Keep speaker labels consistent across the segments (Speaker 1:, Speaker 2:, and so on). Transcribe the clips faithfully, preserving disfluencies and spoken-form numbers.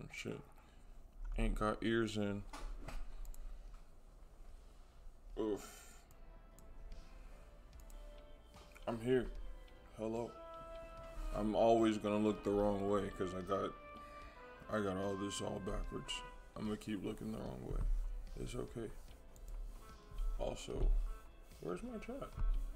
Speaker 1: Shit. Ain't got ears in. Oof. I'm here. Hello. I'm always gonna look the wrong way because I got I got all this all backwards. I'm gonna keep looking the wrong way. It's okay. Also, where's my chat?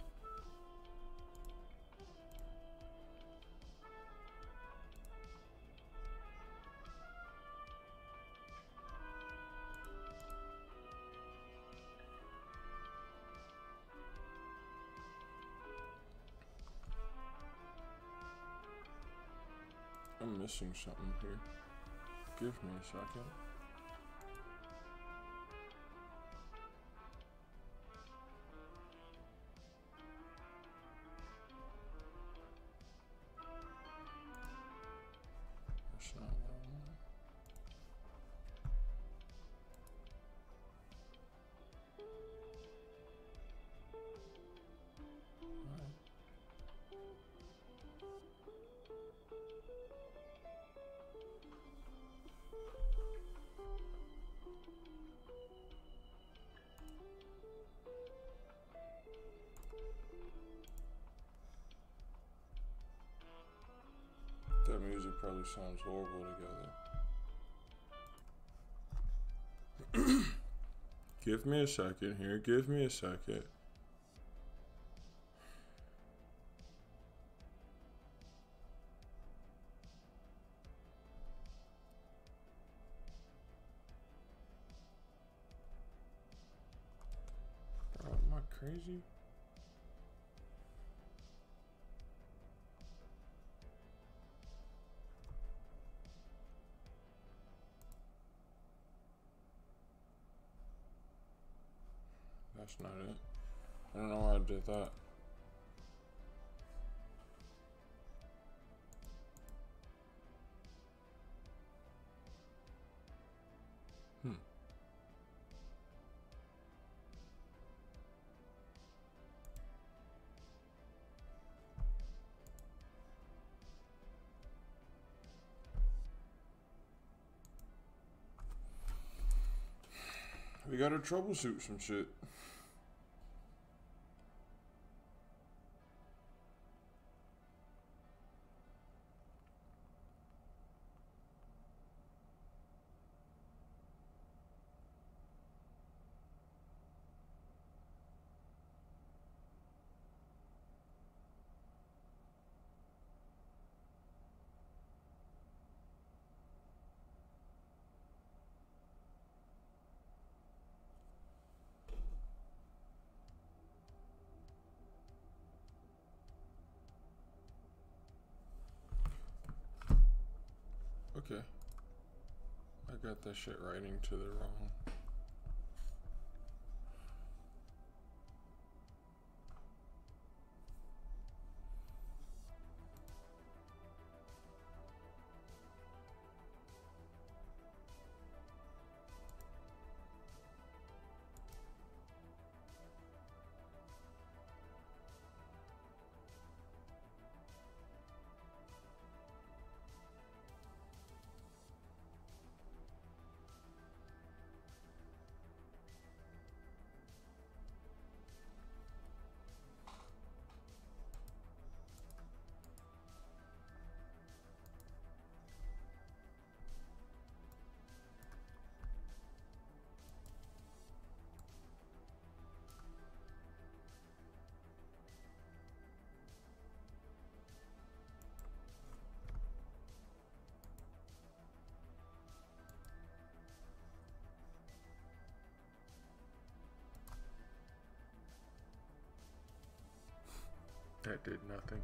Speaker 1: I'm missing something here. Give me a second. That's not what I want. Alright. That music probably sounds horrible together. Give me a second here. Give me a second. Bro, am I crazy? That's not it. I don't know why I did that. Hmm. We gotta troubleshoot some shit. Okay. I got that shit writing to the wrong. That did nothing.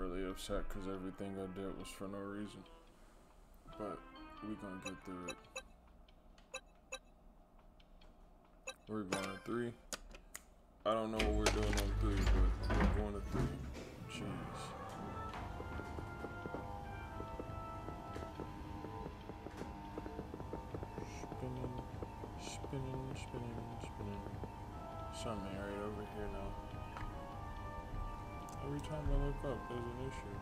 Speaker 1: really upset because everything I did was for no reason. But we're gonna get through it. We're going to three. I don't know what we're doing on three, but we're going to three. Jeez. Spinning, spinning, spinning, spinning. Something right over here now. Every time I look up, there's an issue.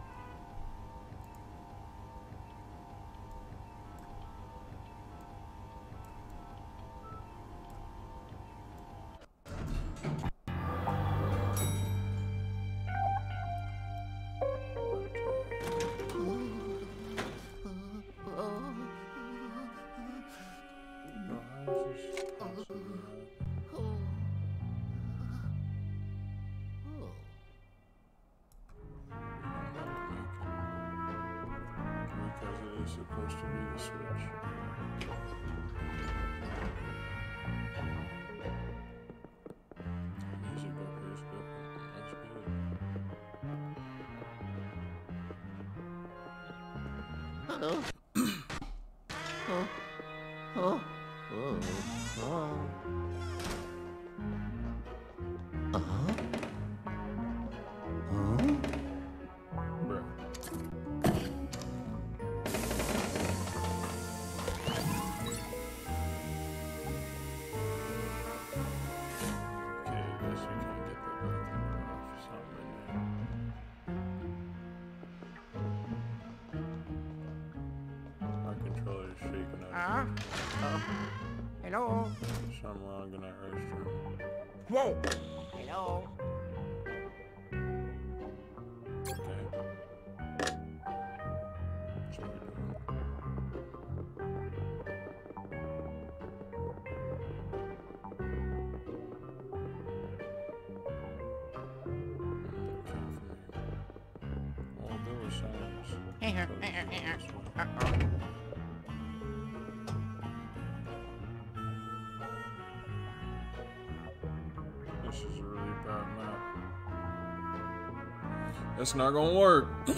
Speaker 1: Supposed to be the switch. Music up here is different. That's good.
Speaker 2: Hello. Oh. Oh. Oh. Oh. Uh-huh. Huh?
Speaker 1: Bruh.
Speaker 3: Uh, uh, hello?
Speaker 1: Something wrong in that restroom.
Speaker 3: Whoa! Hello?
Speaker 1: Okay. That's what we're doing. Okay, for me. Well, there was sounds.
Speaker 3: Uh-oh.
Speaker 1: This is a really bad map. It's not gonna work. Just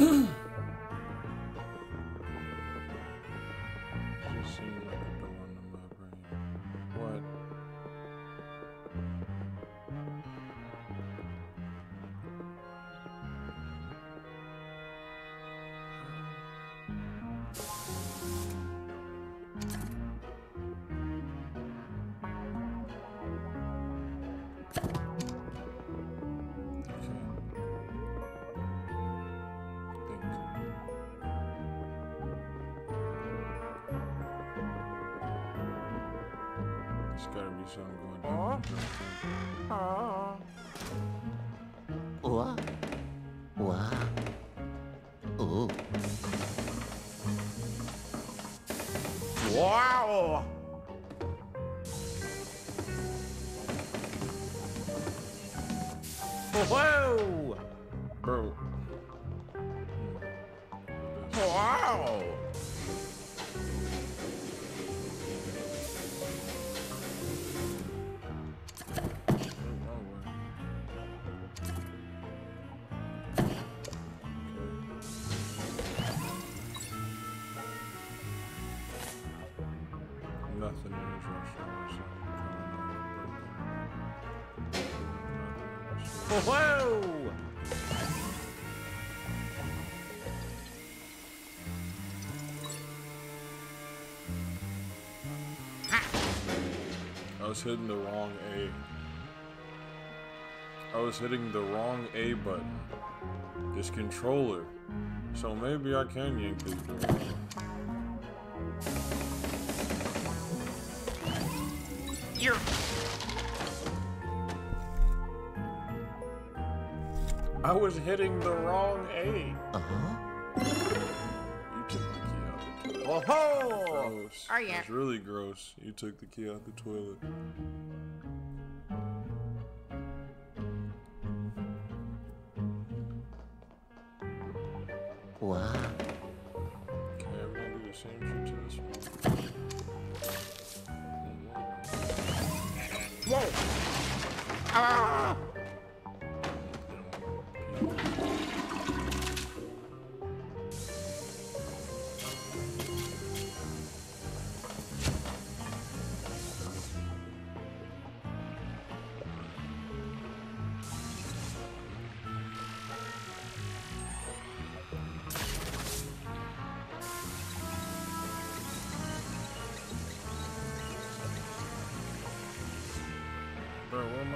Speaker 1: seemed like a door on the map right here. What? There's gotta be something going down.
Speaker 3: Oh.
Speaker 2: What? What? Oh.
Speaker 3: Wow! Whoa!
Speaker 1: Bro.
Speaker 3: Wow!
Speaker 1: Nothing in this restaurant, so I'm
Speaker 3: Whoa!
Speaker 1: I was hitting the wrong A. I was hitting the wrong A button. This controller. So maybe I can yank this door.
Speaker 3: You're...
Speaker 1: I was hitting the wrong A.
Speaker 2: Uh-huh.
Speaker 1: You took the key out the toilet.
Speaker 3: Whoa!
Speaker 1: Gross.
Speaker 3: Oh, yeah.
Speaker 1: It's really gross. You took the key out the toilet.
Speaker 2: Wow.
Speaker 1: Okay, we're gonna do the same shit to this one.
Speaker 3: Whoa! Ah!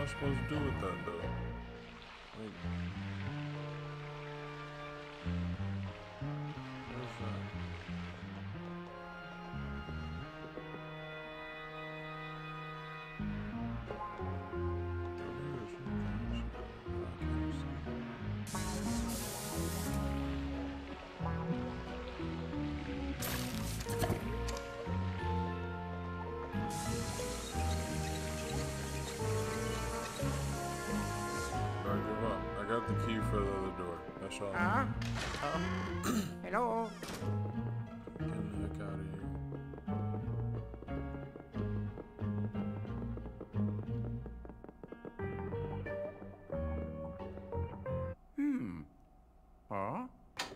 Speaker 1: I supposed to do with that though? Like, where's that? I got the key for the other door. That's all.
Speaker 3: Huh? Oh. Hello?
Speaker 1: Get the heck out of here.
Speaker 3: Hmm. Huh?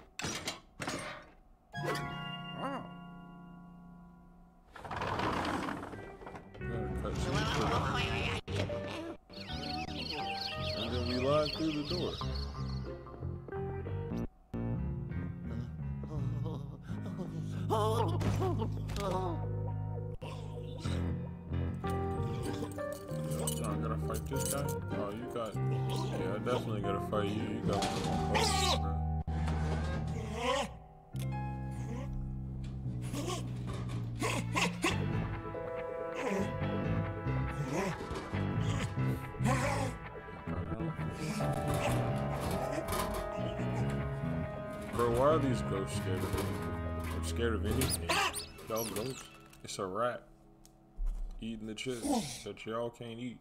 Speaker 3: Oh.
Speaker 1: Gotta cut some shit. And then we lied through the door. No, I gotta fight this guy? Oh, you got... Yeah, I definitely gotta fight you. You got the wrong pose, bro. Bro, why are these ghosts scared of anything? I'm scared of anything. Y'all ghosts? It's a rat eating the chips that y'all can't eat.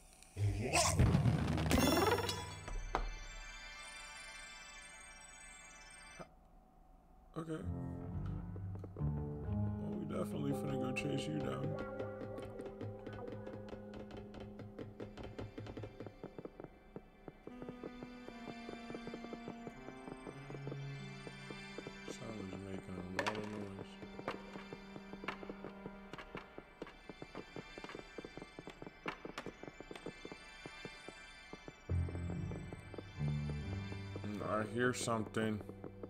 Speaker 1: Okay. Well, we definitely finna go chase you down. Someone's making a lot of noise. Mm, I hear something.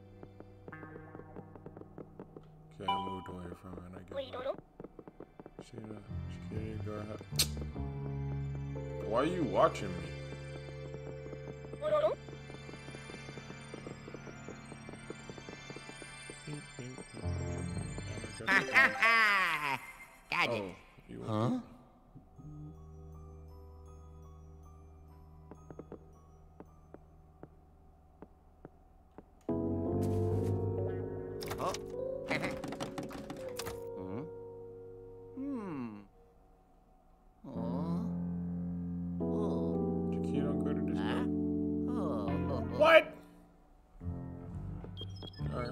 Speaker 1: Okay, I moved away from it. I get it. See that? Security guard. Why are you watching me?
Speaker 3: Ha ha ha! Got it.
Speaker 1: Oh, you
Speaker 2: Huh?
Speaker 3: Oh. Hmm. Hmm.
Speaker 2: Oh. Oh.
Speaker 1: Your key don't go to this
Speaker 3: Huh?
Speaker 1: door?
Speaker 2: Oh.
Speaker 1: What? Alright.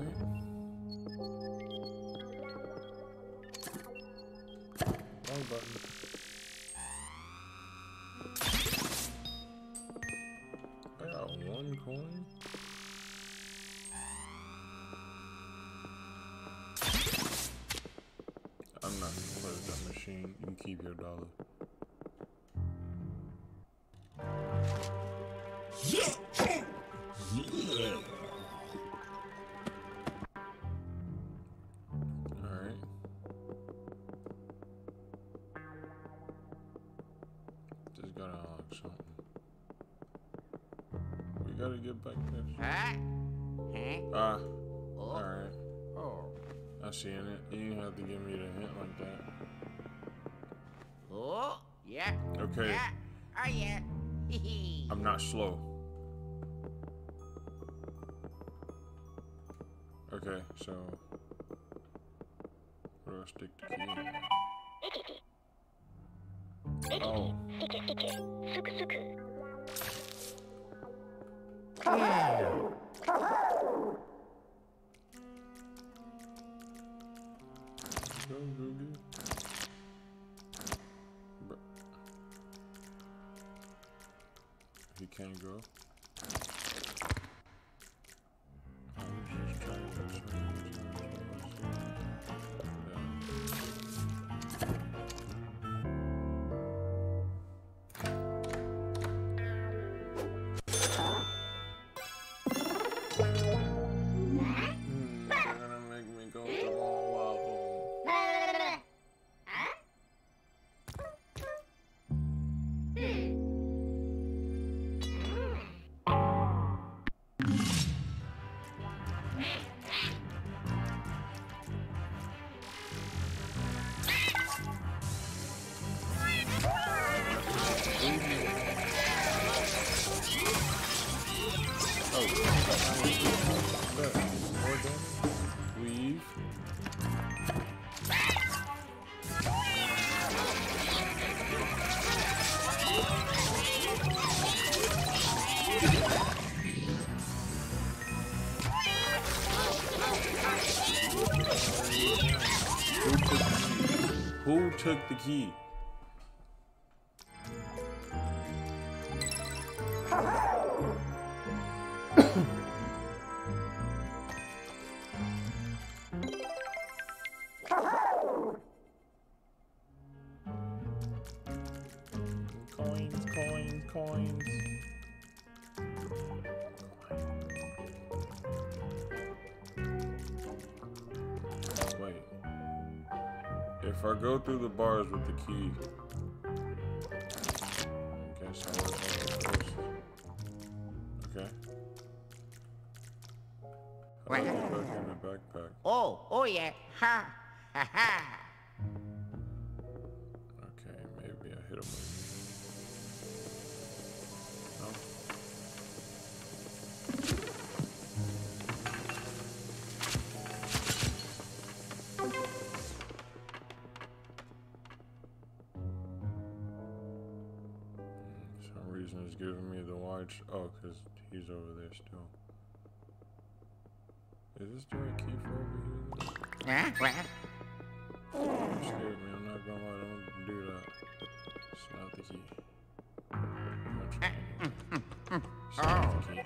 Speaker 1: Wrong button. I got one coin. I'm not gonna play with that machine. You can keep your dollar. Alright. Just gotta unlock something. We gotta get back there.
Speaker 3: Huh? Huh?
Speaker 1: Ah,
Speaker 3: Oh.
Speaker 1: alright.
Speaker 3: Oh.
Speaker 1: I seen it. You didn't have to give me the hint like that.
Speaker 3: Oh. Yeah.
Speaker 1: Okay,
Speaker 3: Yeah. Oh yeah. Hee hee.
Speaker 1: I'm not slow. Okay, so where do I stick the key in? Oh, go, go, go. Bru- He can't go. I was just trying to do Hmm, they're gonna make me go through all of them. Who took the key? Who took the key? Coins, coins, coins. Wait. If I go through the bars with the key, I guess I'll work on it first. Okay. How do I get back in the backpack?
Speaker 3: Oh, oh yeah. Ha, ha, ha.
Speaker 1: Okay, maybe I hit him with no. For some reason it's giving me the wide sh oh, because he's over there still. Is this the right key for over here?
Speaker 3: Huh? What?
Speaker 1: You scared me, I'm not gonna lie, don't do that. It's not the key. I'm trying. It's not the key.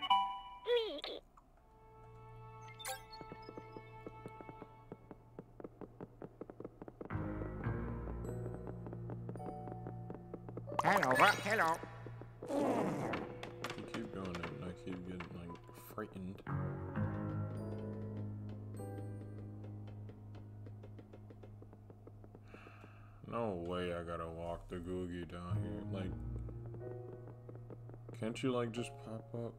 Speaker 3: Hello, what? Hello.
Speaker 1: You keep doing it and I keep getting like frightened. No way I gotta walk the Googie down here. Like, can't you like just pop up?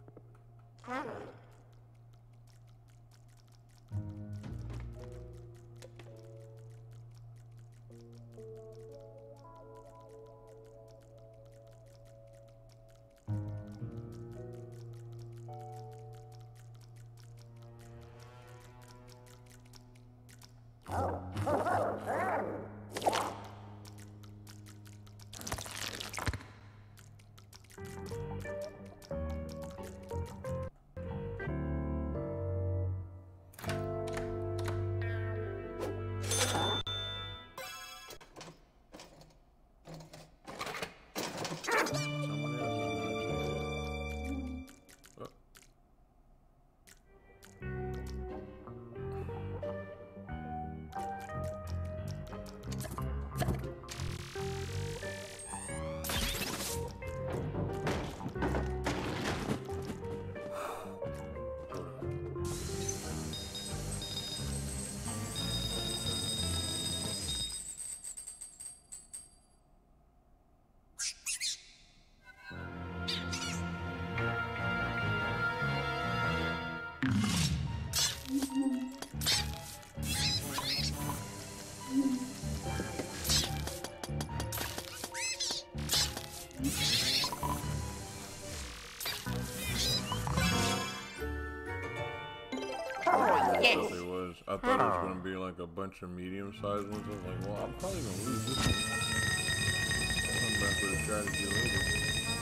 Speaker 3: Yes.
Speaker 1: I thought it was. I thought it was gonna be like a bunch of medium-sized ones. I was like, well, I'm probably gonna lose this one. I'll come back with a strategy later.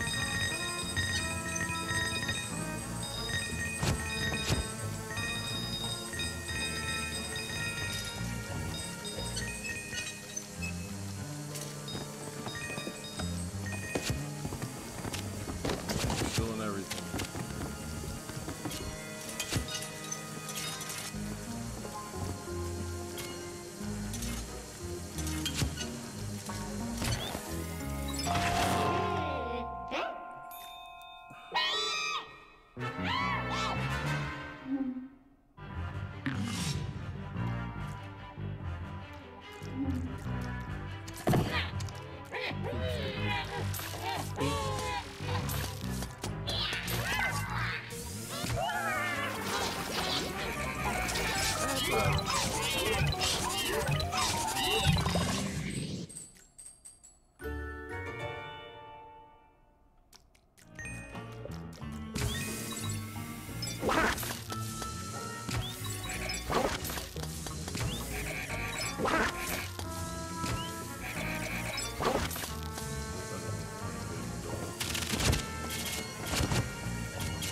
Speaker 1: Killing everything.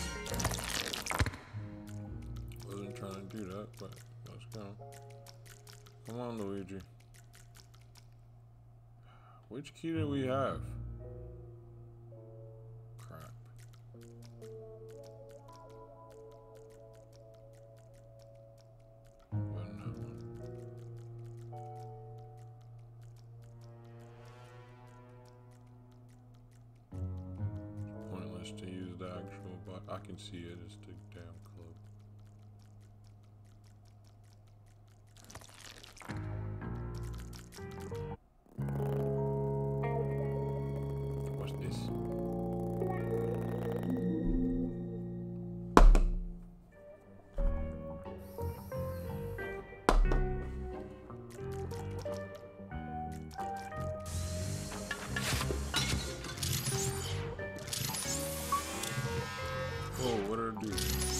Speaker 1: Wasn't trying to do that, but let's go. Come on, Luigi. Which key do we have? Crap. Wasn't that one? It's pointless to use the actual, but I can see it. It's the damn club. What's this? Whoa, what did I do?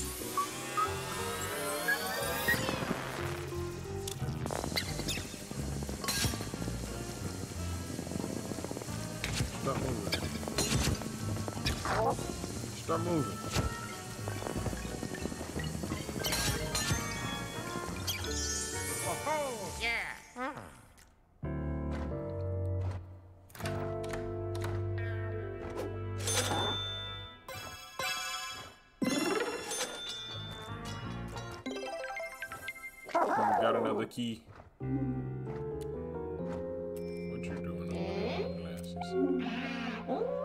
Speaker 1: Stop moving. Stop moving.
Speaker 3: Oh, yeah.
Speaker 1: We got another key. What you doing over there with glasses?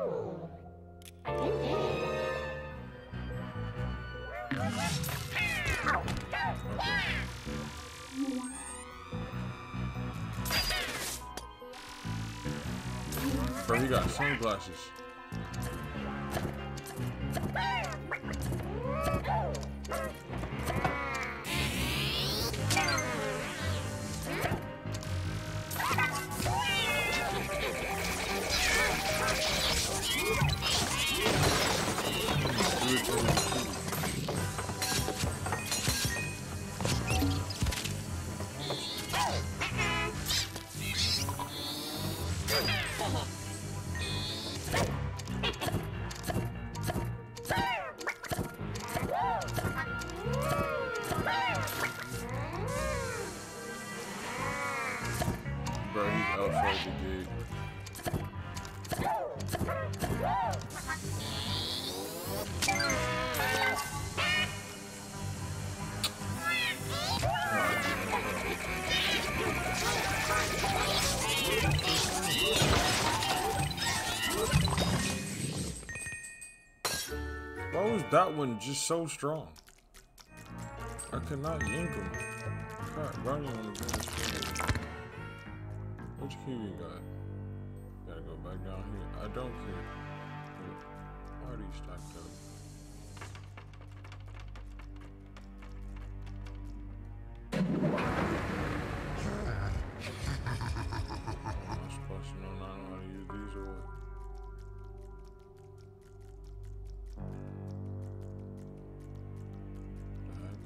Speaker 1: Bro, he got sunglasses. Bro, he's outside the gate. Why was that one just so strong? I could not yank him. Crap, I don't even want to go this way. Which key we got? Gotta go back down here. I don't care. Why are these stacked up? Am I supposed to know not know how to use these or what? The heck?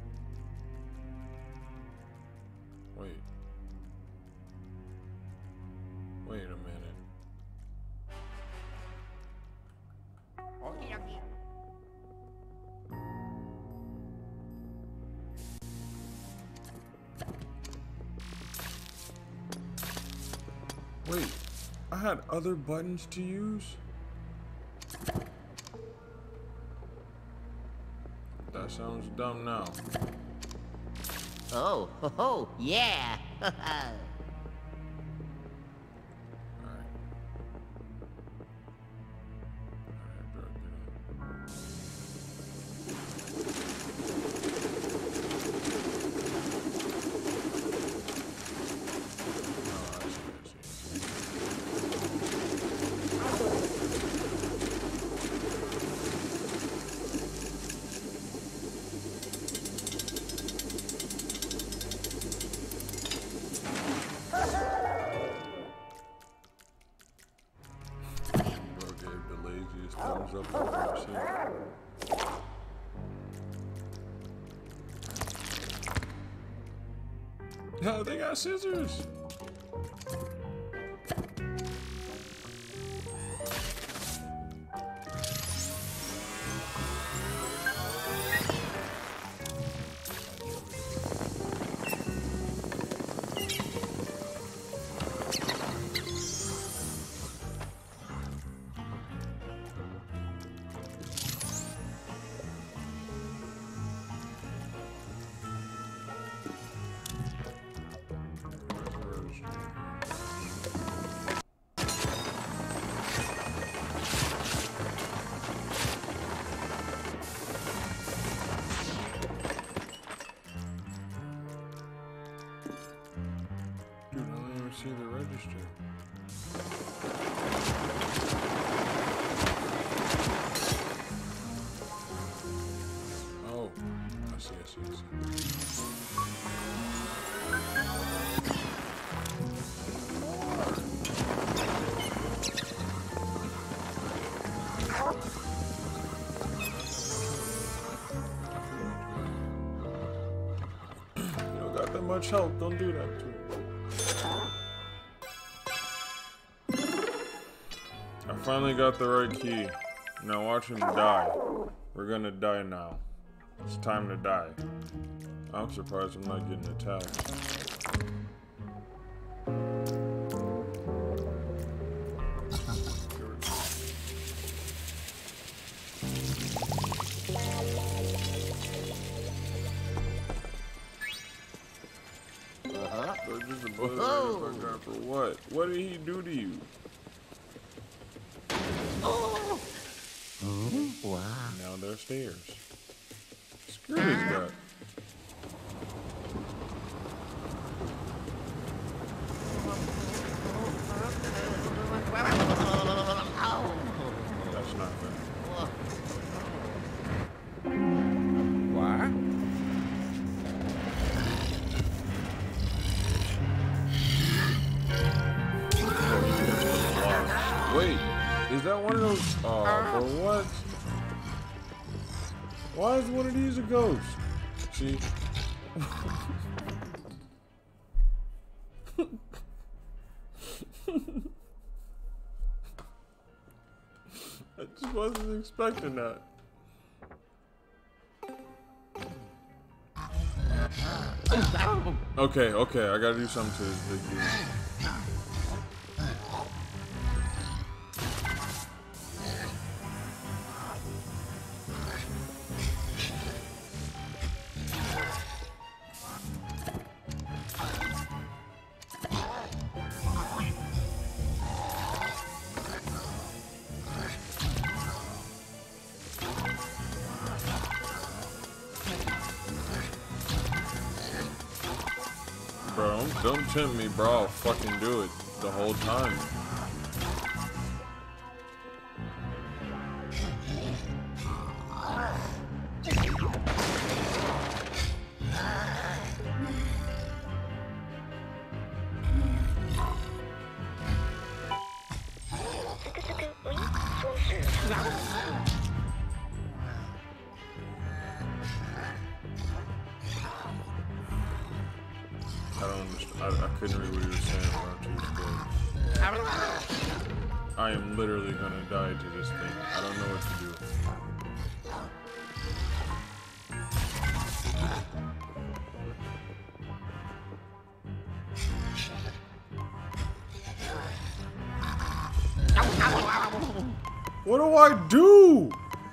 Speaker 1: Wait. Wait a minute.
Speaker 3: Okie dokie.
Speaker 1: Wait, I had other buttons to use? That sounds dumb now.
Speaker 3: Oh, ho, ho, yeah.
Speaker 1: Alright. Alright, bro, get in. Oh, I see, I see, I see. Bro gave the laziest thumbs up I've ever seen. No, they got scissors. see the register. Oh, I see, I see, I see. You don't got that much health, don't do that to me. I finally got the right key. Now watch him die. We're gonna die now. It's time to die. I'm surprised I'm not getting attacked.
Speaker 3: Uh-huh.
Speaker 1: So just a bullet I got for what? What did he do to you?
Speaker 3: Oh. Oh, wow.
Speaker 1: Now there's stairs. Screw this guy. That's not fair.
Speaker 2: What?
Speaker 1: Wait, is that one of those? Oh, for what? Why is one of these a ghost? See? I just wasn't expecting that. Okay, okay, I gotta do something to this big dude. Bro, don't, don't tempt me, bro. I'll fucking do it the whole time. I don't understand. I, I couldn't read what he was saying around two but I am literally gonna die to this thing. I don't know what to do. What do I do?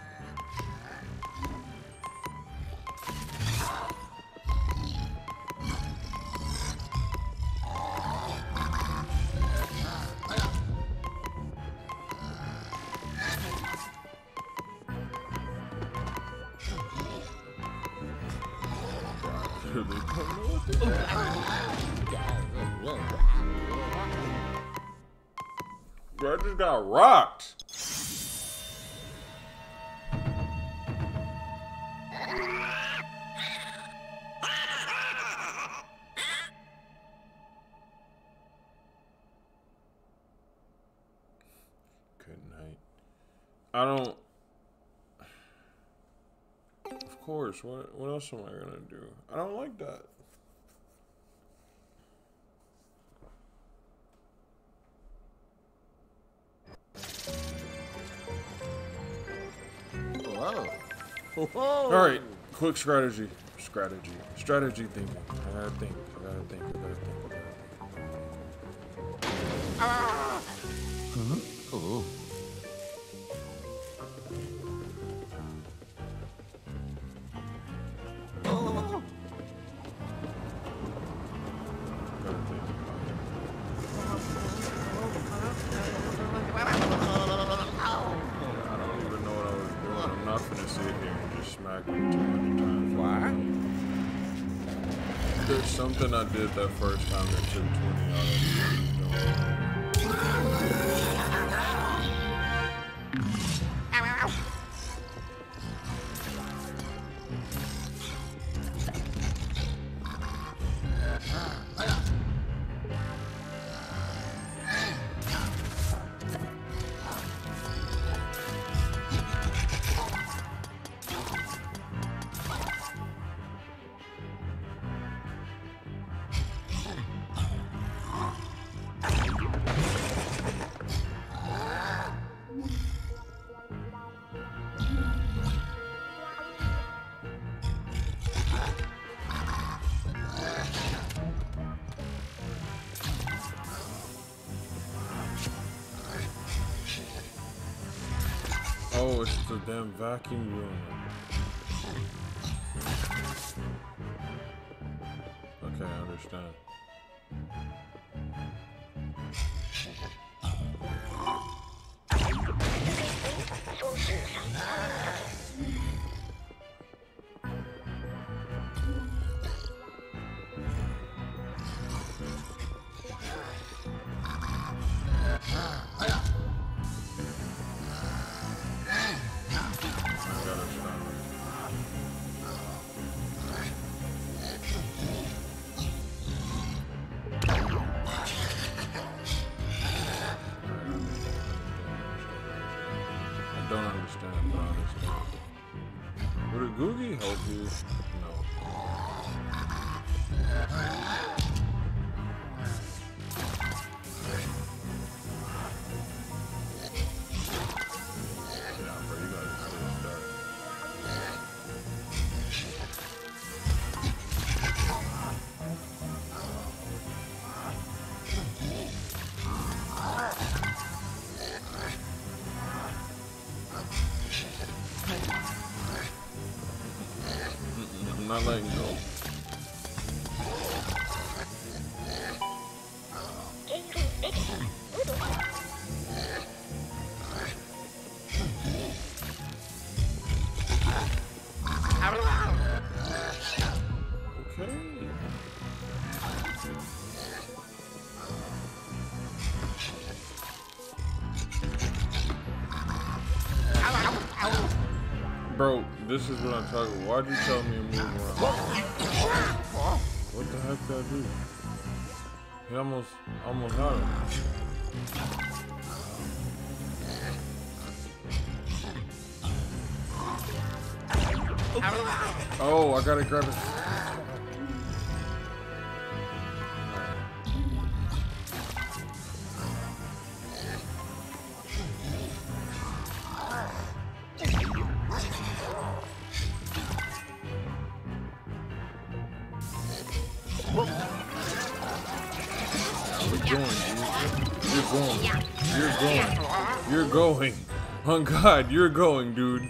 Speaker 1: Bro, I just got rocked. Good night. I don't. Of course. What? What else am I gonna do? I don't like that.
Speaker 3: Whoa. Whoa.
Speaker 1: All right, quick strategy, strategy, strategy thinking. I gotta think. I gotta think. I gotta think. I gotta think.
Speaker 3: Ah. Huh? Oh. Oh.
Speaker 1: Gotta think. I don't even know what I was doing. I'm not gonna sit here and just smack him two hundred times.
Speaker 2: What?
Speaker 1: There's something I did that first time that took twenty out Oh, it's the damn vacuum room. Okay, I understand. Don't understand, but I understand. Would a Googie help you? No. Yeah, bro, you gotta stay dark. I'm not letting go. Okay. Bro, this is what I'm talking about. Why'd you tell me to move around? What the heck did I do? He almost, almost got him. Oh, I gotta grab it. You're going, You're going. You're going. Oh God, you're going, dude.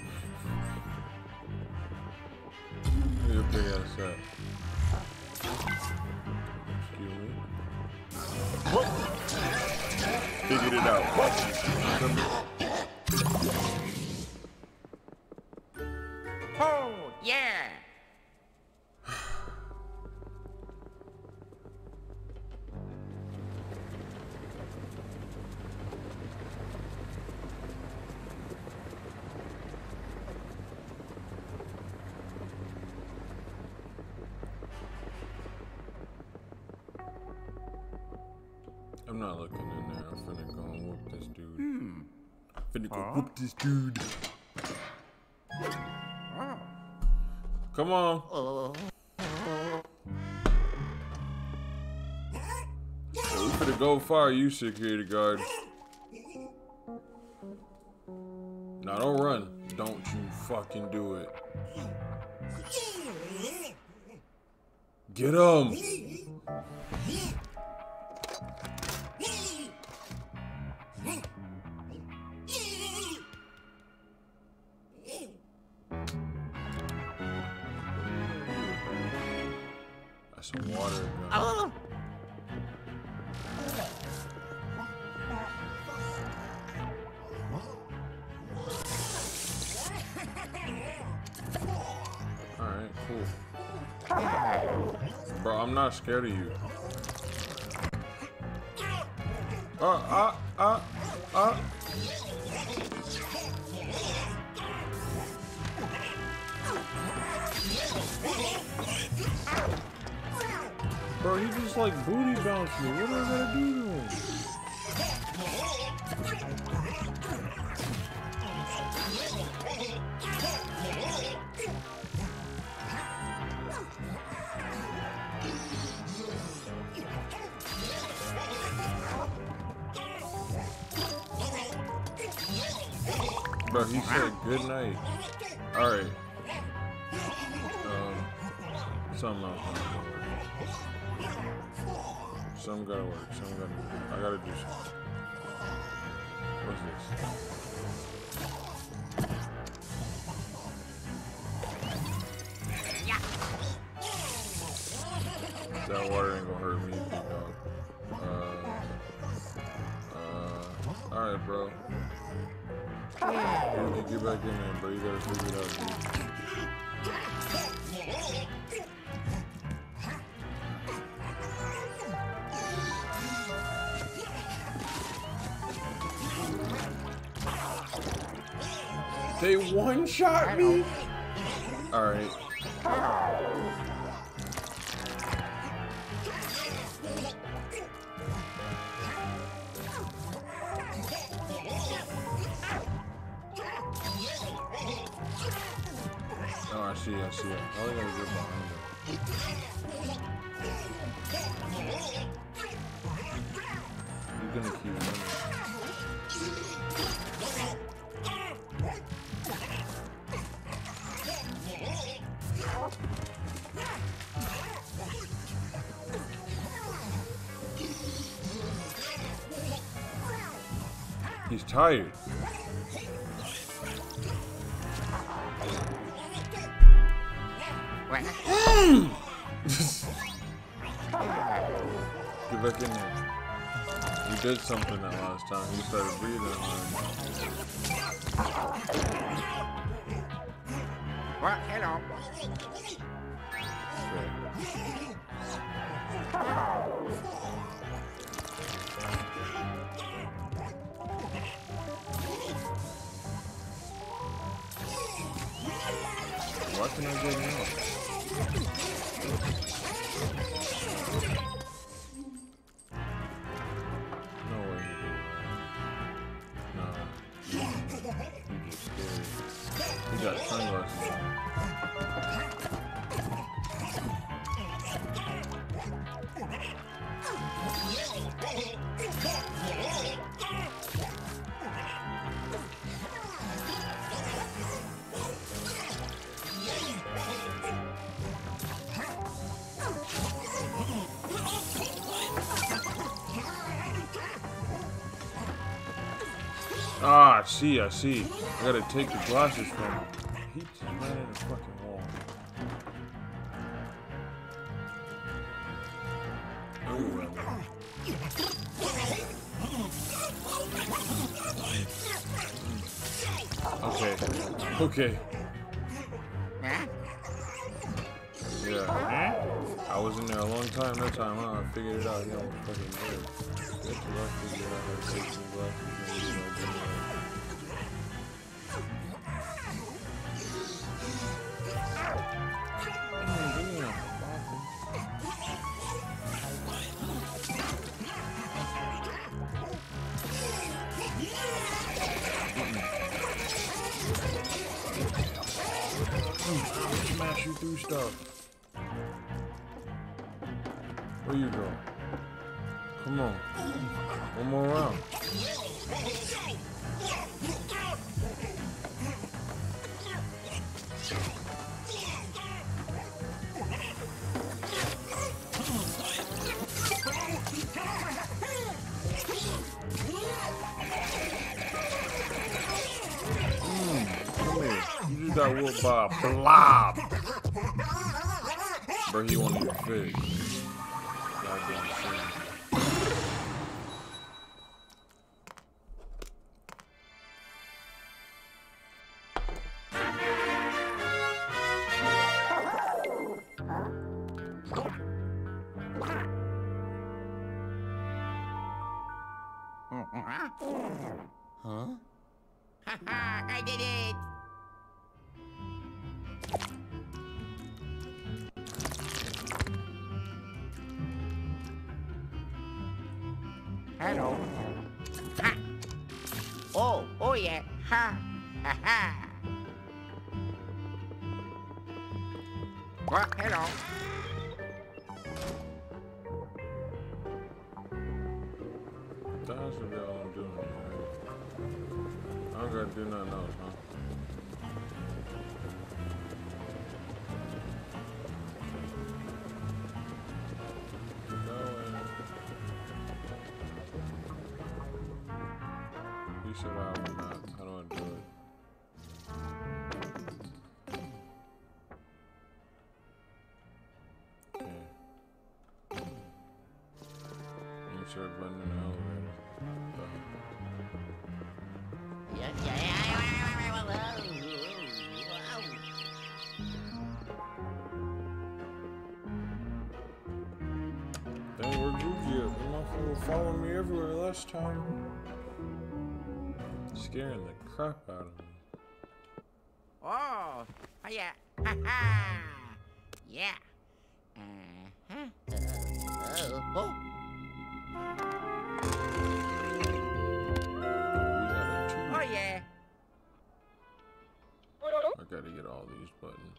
Speaker 1: You're big ass set. Excuse me. Figured it out.
Speaker 3: Oh, yeah.
Speaker 1: I'm not looking in there. I'm finna go and whoop this dude. Hmm. Finna go huh? whoop this dude. Oh. Come on. Oh. We finna go far, you security guard. Now don't run. Don't you fucking do it. Get him. That's some water. Oh. Alright, cool. Bro, I'm not scared of you. Uh, uh, uh, uh. Bro, he just like booty bounced me. What am I gonna do to him? Bro, he said good night. Alright. Um, something else gotta work. Something gotta work. Something gotta work. I gotta do something. What's this? That water ain't gonna hurt me, dog. Uh, uh, alright, bro. You can get back in there, bro. You gotta figure it out, dude. They one-shot me? Alright. Oh, I see, I see it. Oh, I gotta get behind him. You're gonna keep running. He's tired. Mm. Get back in there. You did something that last time. You started breathing hard.
Speaker 3: Well, hello.
Speaker 1: Okay. Why can I get him out? No way he did that. Nah. He just scared. He got sunglasses on. Ah, I see, I see. I gotta take the glasses from him. He just ran in the fucking wall. Ooh, okay. Okay.
Speaker 3: Huh?
Speaker 1: Yeah. I was in there a long time that time, huh? I figured it out. He almost fucking did. Get the left figure out how to take some glasses and you know, get it right. Smash you through stuff. Where you go? Come on. One more round. Mm, come here. You just got whooped by a blob. Bro, he won't even fit. Goddamn shit.
Speaker 3: Huh?
Speaker 2: Huh?
Speaker 3: Ha ha! I did it! Hello. Ha! Oh, oh yeah. Ha! Ha ha! Well, hello.
Speaker 1: That has to be all I'm doing here, right? I don't gotta do nothing else, huh? You said I have a map. How do I do it? Okay. Insert button in the elevator.
Speaker 3: Yeah, yeah, yeah, yeah.
Speaker 1: Dang, where Groovy at? The motherfucker following me everywhere last time. Scaring the crap out of me.
Speaker 3: Oh, oh yeah. Ha ha! Yeah. Uh-huh. Uh, oh.
Speaker 1: We got a two.
Speaker 3: Oh yeah.
Speaker 1: I gotta get all these buttons.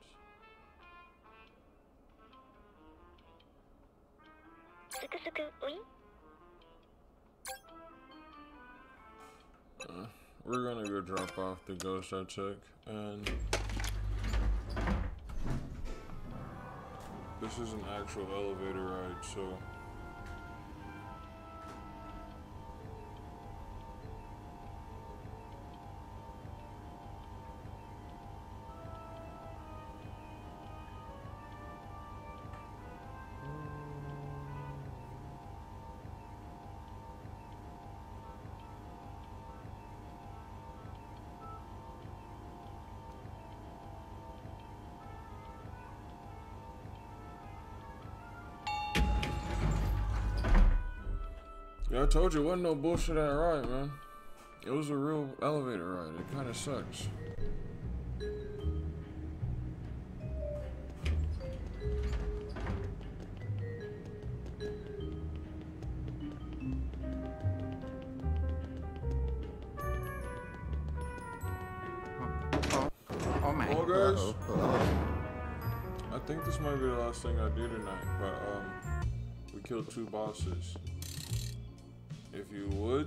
Speaker 1: Uh, we're gonna go drop off the ghost I took, and this is an actual elevator ride, so yeah, I told you it wasn't no bullshit at ride, man. It was a real elevator ride. It kind of sucks.
Speaker 3: Oh my.
Speaker 1: Well, guys,
Speaker 3: Oh, oh.
Speaker 1: I think this might be the last thing I do tonight, but um, we killed two bosses. If you would,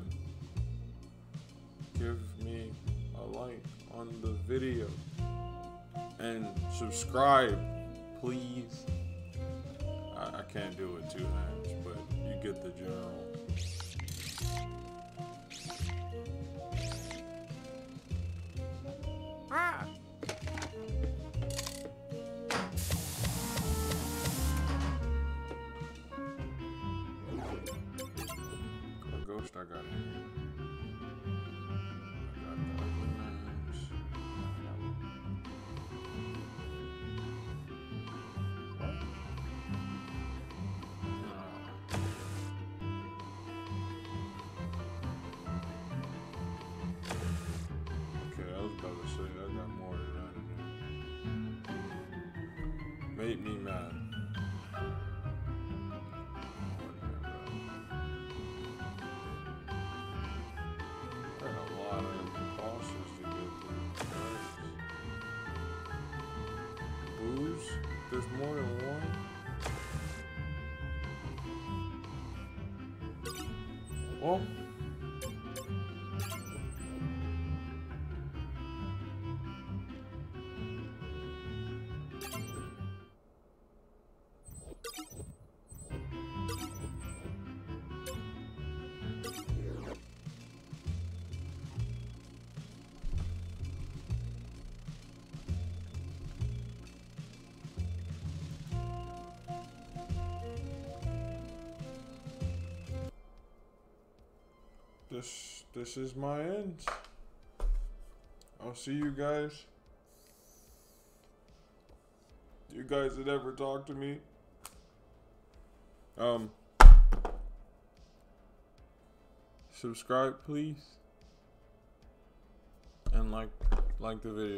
Speaker 1: give me a like on the video and subscribe, please. I, I can't do it two hands, but you get the general.
Speaker 3: Ah.
Speaker 1: What ghost I got in here? I got the ugly mans. Okay, I was about to say I got more than that in there. Made me mad. There are a lot of bosses to get through. Guys. Booze? There's more than one? Well, this this is my end. I'll see you guys. You guys that ever talk to me. Um subscribe, please, and like like the video.